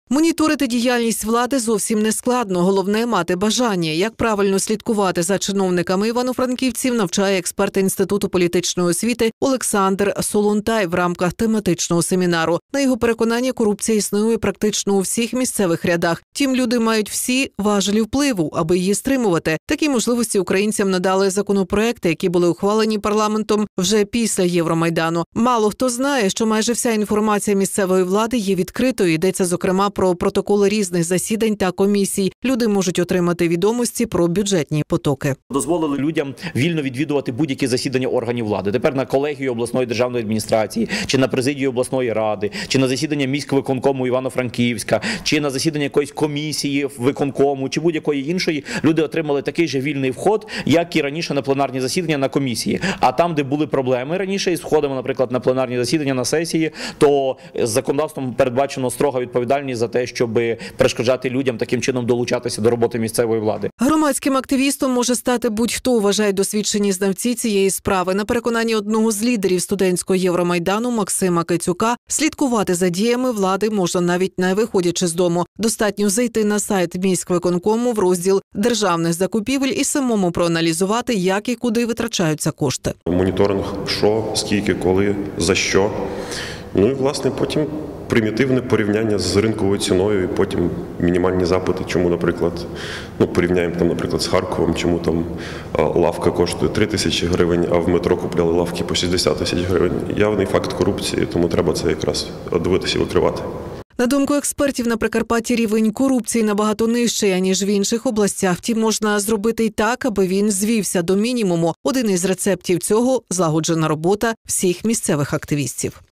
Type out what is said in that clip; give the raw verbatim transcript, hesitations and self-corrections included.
Моніторити діяльність влади зовсім не складно. Головне – мати бажання. Як правильно слідкувати за чиновниками івано-франківців, навчає експерт Інституту політичної освіти Олександр Солонтай в рамках тематичного семінару. На його переконання, корупція існує практично у всіх місцевих рядах. Втім, люди мають всі важелі впливу, аби її стримувати. Такі можливості українцям надали законопроекти, які були ухвалені парламентом вже після Євромайдану. Мало хто знає, що майже вся інформація місцевої влади є відкритою. Йдеться, зокрема, про протоколи різних засідань та комісій. Люди можуть отримати відомості про бюджетні потоки. Дозволили людям вільно відвідувати будь-які засідання органів влади. Тепер на колегію обласної державної адміністрації, чи на президію обласної ради, чи на засідання міськвиконкому Івано-Франківська, чи на засідання якоїсь комісії виконкому, чи будь-якої іншої, люди отримали такий же вільний вход, як і раніше на пленарні засідання на комісії. А там, де були проблеми раніше із входами, наприклад, на пленарні засідання, на сесії, то з законодавством передбачено строга відповідальність за те, щоб перешкоджати людям таким чином долучатися до роботи місцевої влади. Громадським активістом може стати будь-хто, вважають досвідчені знавці цієї справи. На переконанні одного з лідерів студентського Євромайдану Максима Кицюка, слідкувати за діями влади можна навіть не виходячи з дому. Достатньо зайти на сайт міськвиконкому в розділ державних закупівель і самому проаналізувати, як і куди витрачаються кошти. Моніторинг, що, скільки, коли, за що. Ну і, власне, потім примітивне порівняння з ринковою ціною, і потім мінімальні запити, чому, наприклад, ну, порівняємо там, наприклад, з Харковом, чому там лавка коштує три тисячі гривень, а в метро купляли лавки по шістдесят тисяч гривень. Явний факт корупції, тому треба це якраз дивитися і викривати. На думку експертів, на Прикарпатті рівень корупції набагато нижчий, аніж в інших областях. Втім, можна зробити й так, аби він звівся до мінімуму. Один із рецептів цього – злагоджена робота всіх місцевих активістів.